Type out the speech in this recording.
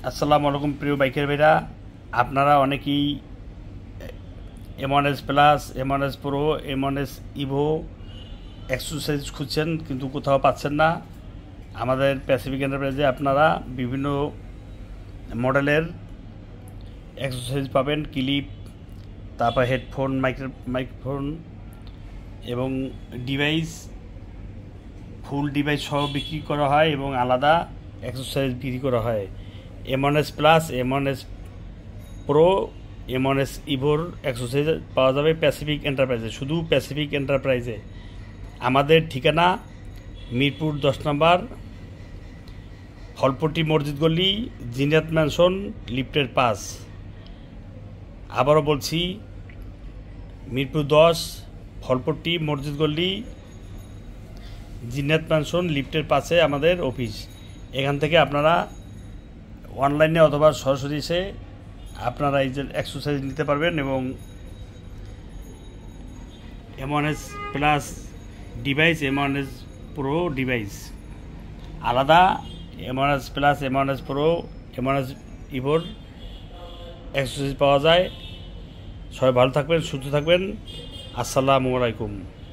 আসসালামু আলাইকুম প্রিয় বাইকের ভাইরা, আপনারা অনেকেই M1S plus, M1S pro, M1S Ivo exercise খুঁজছেন কিন্তু কোথাও পাচ্ছেন না। আমাদের প্যাসিফিক এন্টারপ্রাইজে আপনারা বিভিন্ন মডেলের এক্সারসাইজ পাবেন, ক্লিপ, তারপর হেডফোন, মাইক্রোফোন এবং ডিভাইস, ফুল ডিভাইস সহ বিক্রি করা হয় এবং আলাদা এক্সারসাইজ বিক্রি করা হয়। M1S plus, M1S pro, M1S ইভোর exercise পাওয়া যাবে প্যাসিফিক এন্টারপ্রাইজে, শুধু প্যাসিফিক এন্টারপ্রাইজে। আমাদের ঠিকানা মিরপুর 10 নম্বর, ফলপট্টি মসজিদ গলি, জিনিয়াত ম্যানশন, লিফটের 5। আবারও বলছি, মিরপুর 10, ফলপট্টি মসজিদ গলি, জিনিয়াত ম্যানশন, লিফটের 5-এ আমাদের অফিস। এখান থেকে আপনারা অনলাইনে অথবা সরাসরি এসে আপনারা এই যে এক্সারসাইজ নিতে পারবেন এবং M1S plus device, M1S pro device আলাদা, M1S plus, M1S pro, M1S ইভোর exercise পাওয়া যায়। সবাই ভালো থাকবেন, সুস্থ থাকবেন। আসসালামু আলাইকুম।